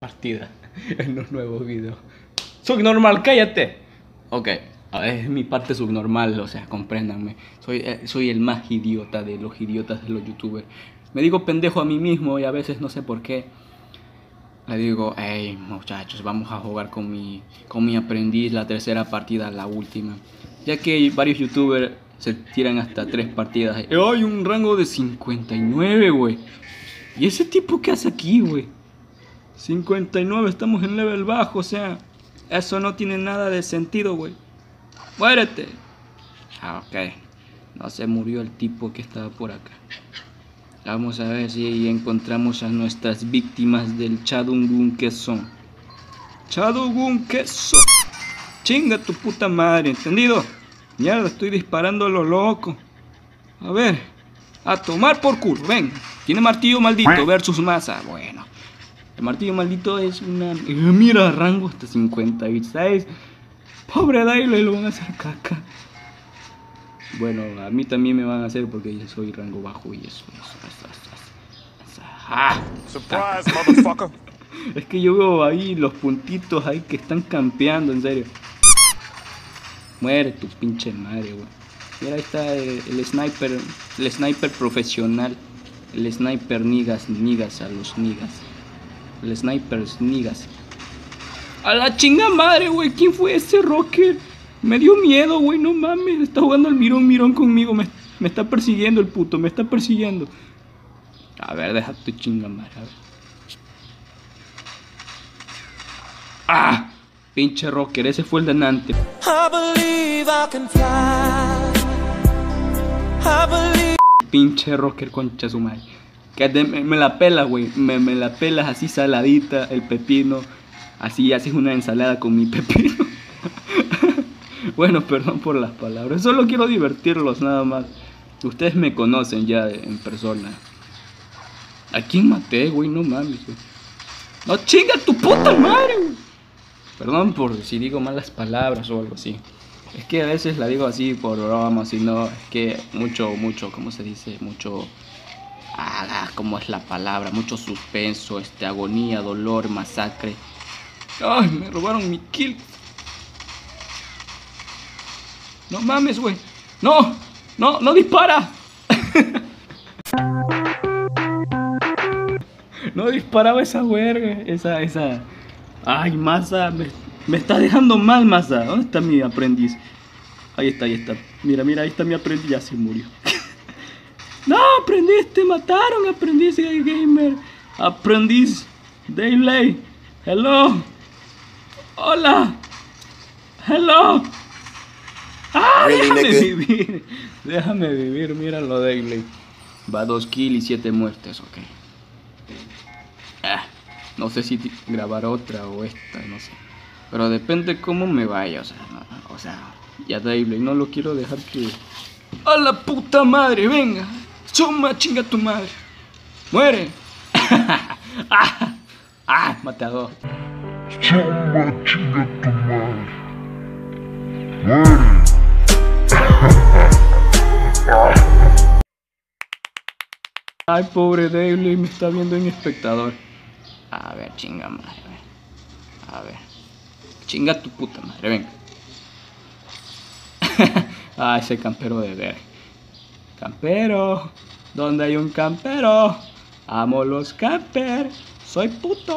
partida en los nuevos videos. Subnormal, cállate. Ok, a ver, es mi parte subnormal, o sea, compréndanme. Soy el más idiota de los idiotas de los youtubers. Me digo pendejo a mí mismo y a veces no sé por qué. Le digo, hey muchachos, vamos a jugar con mi aprendiz la tercera partida, la última. Ya que varios youtubers se tiran hasta 3 partidas. Hay un rango de 59, güey. ¿Y ese tipo qué hace aquí, güey? 59, estamos en level bajo, o sea, eso no tiene nada de sentido, güey. ¡Muérete! Ah, ok. No se murió el tipo que estaba por acá. Vamos a ver si encontramos a nuestras víctimas del Chadungun que son. Chadungun que son. Chinga tu puta madre, ¿entendido? Mierda, estoy disparando a lo loco. A ver. A tomar por culo, ven. Tiene martillo maldito versus masa. Bueno. El martillo maldito es una... Mira, rango hasta 56. Pobre Dayle, lo van a hacer caca. Bueno, a mí también me van a hacer porque yo soy rango bajo y eso. Surprise, motherfucker. Es que yo veo ahí los puntitos ahí que están campeando, en serio. Muere tu pinche madre, güey. Mira, ahí está el sniper profesional. El sniper niggas a los niggas. El sniper niggas. A la chinga madre, güey. ¿Quién fue ese rocker? Me dio miedo, güey. No mames. Está jugando al mirón conmigo. Me está persiguiendo el puto. Me está persiguiendo. A ver, deja tu chinga madre. A ver. ¡Ah! Pinche rocker. Ese fue el denante. Pinche rocker, concha su madre. Que me la pelas, güey. Me la pelas así saladita, el pepino. Así haces una ensalada con mi pepino. Bueno, perdón por las palabras. Solo quiero divertirlos nada más. Ustedes me conocen ya en persona. ¿A quién maté, güey? No mames, güey. No, chinga tu puta madre, güey. Perdón por si digo malas palabras o algo así. Es que a veces la digo así por broma, si no, es que mucho, ¿cómo se dice? Mucho... ¿cómo es la palabra? Mucho suspenso, agonía, dolor, masacre. Ay, me robaron mi kill. No mames, güey. No dispara. No disparaba esa verga. Esa. Ay, masa. Me está dejando mal, masa. ¿Dónde está mi aprendiz? Ahí está. Mira, ahí está mi aprendiz. Ya se murió. No, aprendiz, te mataron, aprendiz gamer. Aprendiz Dayle. Hello. Hola. Hello. Ah, really, déjame vivir, míralo, Dayle. Va 2 kills y 7 muertes, ok. No sé si grabar otra o esta, no sé. Pero depende cómo me vaya, o sea, ya Dayle, no lo quiero dejar que... ¡A la puta madre, venga! ¡Chuma, chinga tu madre! ¡Muere! Maté a 2. Chuma, chinga tu madre. Muere. Ay, pobre Dayle, me está viendo en espectador. A ver, chinga madre, a ver. Chinga tu puta madre, venga. Ese campero de ver. Campero, ¿dónde hay un campero? Amo los camper. Soy puto.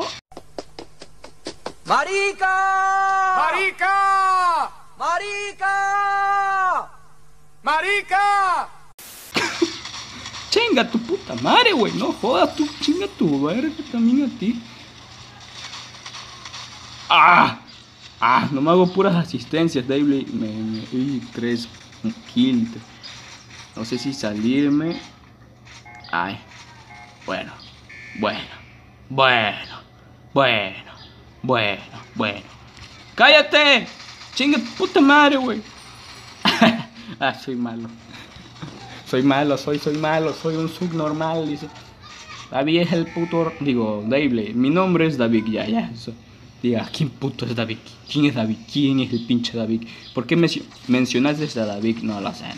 ¡Marica! ¡Marica! ¡Marica! ¡Marica! Chinga tu puta madre, güey. No jodas, tú chinga tu verga también a ti. No me hago puras asistencias, Dayle. Me 3 kills. No sé si salirme. Ay. Bueno. ¡Cállate! ¡Chinga tu puta madre, güey! Soy malo. Soy malo, soy un subnormal, dice. David es el puto... Digo, Dayle, mi nombre es David, ya, eso. Diga, ¿quién puto es David? ¿Quién es David? ¿Quién es el pinche David? ¿Por qué mencionaste a David? No lo sé.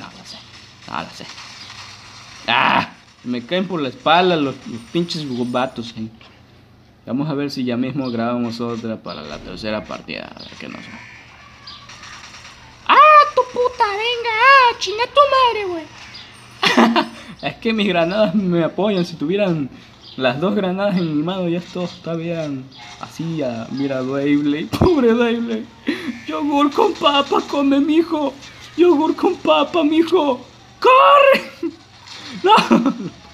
Me caen por la espalda los pinches vatos. Vamos a ver si ya mismo grabamos otra para la tercera partida. A ver qué nos... ¡Ah, tu puta! ¡Venga! ¡Ah, chinga tu madre, güey! Es que mis granadas me apoyan. Si tuvieran las dos granadas en mi mano, ya todos estarían así. Mira, Beyblade. Pobre Beyblade. Yogur con papa, come, mijo. Yogur con papa, mijo. ¡Corre! No.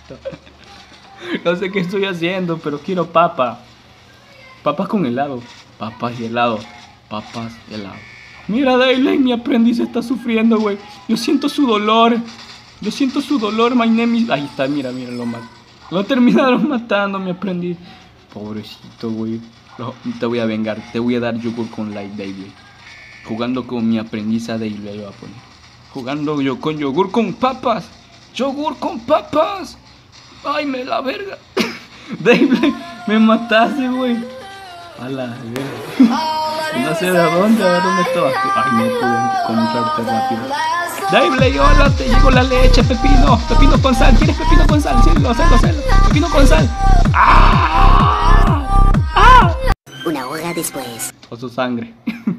No sé qué estoy haciendo, pero quiero papa. Papas con helado. Papas y helado. Papas y helado. Mira, Beyblade, mi aprendiz está sufriendo, güey. Yo siento su dolor. Yo siento su dolor, my name is... Ahí está, mira, lo mal. Lo terminaron matando, mi aprendiz. Pobrecito, güey. Te voy a vengar. Te voy a dar yogur con light, Beyblade. Jugando con mi aprendiz a Beyblade, voy a poner. Jugando yo con yogur con papas. Yogur con papas. Ay, me la verga. Beyblade, me mataste, güey. A la verga. No sé de dónde, a ver dónde estabas tú. Ay, no pude comprarte rápido. Beyblade, hola, te llegó la leche, pepino. Pepino con sal. ¿Quieres pepino con sal? Sí, lo sé. Pepino con sal. ¡Ah! ¡Ah! Una hora después. O su sangre.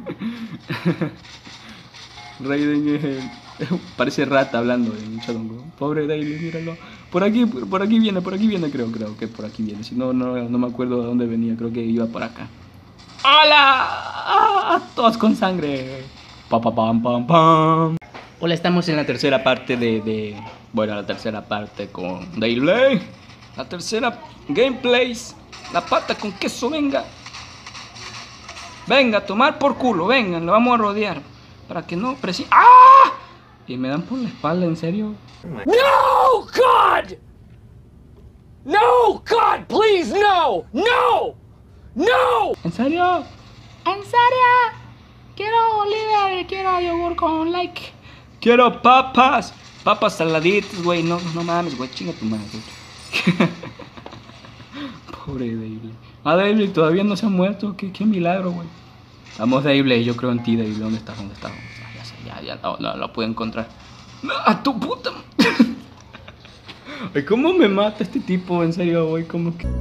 Raiden parece rata hablando en Chadongo. Pobre Beyblade, míralo. Por aquí viene, creo que por aquí viene. Si no me acuerdo de dónde venía, creo que iba por acá. ¡Hola! ¡Ah! Todos con sangre. Pam. Hola, estamos en la tercera parte bueno, la tercera parte con Beyblade. La tercera gameplays. La pata con queso, venga. Venga, a tomar por culo, vengan, lo vamos a rodear. Para que no presione. ¡Ah! Y me dan por la espalda, ¿en serio? No, God! No, God, please, no! No! No! ¿En serio? ¿En serio? Quiero Oliver, quiero yogur con like. Quiero papas. Papas saladitas, güey. No mames, güey. Chinga tu madre. Pobre Beyblade. Ah, Beyblade todavía no se ha muerto. Qué milagro, güey. Vamos, Beyblade. Yo creo en ti, Beyblade. ¿Dónde estás? Ya no lo puedo encontrar. ¡A tu puta! Ay, ¿cómo me mata este tipo? En serio, güey. ¿Cómo que...?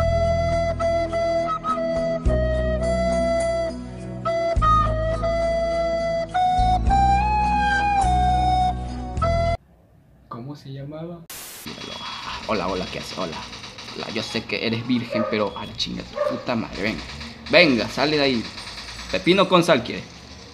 ¿Cómo se llamaba? Hola, ¿qué haces? Hola, yo sé que eres virgen, pero a la chinga tu puta madre, venga, sale de ahí. Pepino con sal quieres.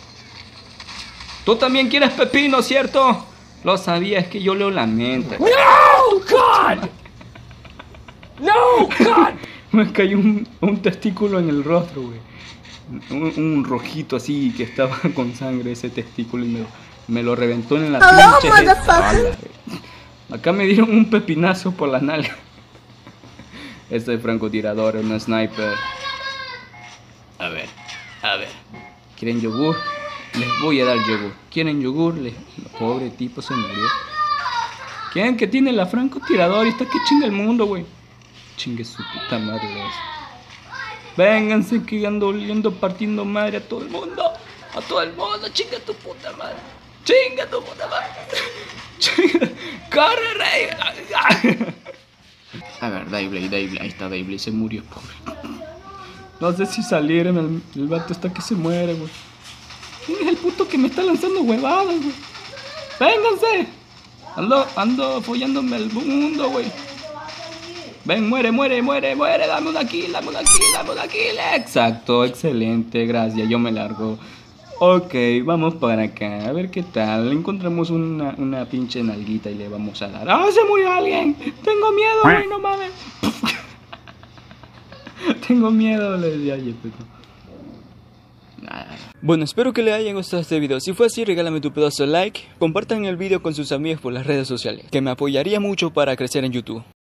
Tú también quieres pepino, ¿cierto? Lo sabía, es que yo leo la mente. No, God! No, God! Me cayó un testículo en el rostro, güey. Un rojito así que estaba con sangre ese testículo y me lo reventó en la pinche. Acá me dieron un pepinazo por las nalgas. Este es francotirador, una sniper. A ver. ¿Quieren yogur? Les voy a dar yogur. ¿Quieren yogur? Pobre tipo se murió. ¿Quién que tiene la francotirador? Y está que chinga el mundo, güey. Chingue su puta madre. Vénganse que ando oliendo partiendo madre a todo el mundo. A todo el mundo, chinga tu puta madre. Chinga tu puta madre. ¡Corre, rey! A ver, Beyblade, ahí está Beyblade, se murió, pobre. No sé si salieron, el vato está que se muere, güey. ¿Quién es el puto que me está lanzando huevadas, güey? ¡Vénganse! Ando follándome el mundo, güey. Ven, muere, dame una kill. Exacto, excelente, gracias, yo me largo. Ok, vamos para acá, a ver qué tal. Encontramos una pinche nalguita y le vamos a dar. ¡Ah, se murió alguien! Tengo miedo, güey, no mames. Tengo miedo, le decía ayer, pero... Bueno, espero que le hayan gustado este video. Si fue así, regálame tu pedazo de like. Compartan el video con sus amigos por las redes sociales, que me apoyaría mucho para crecer en YouTube.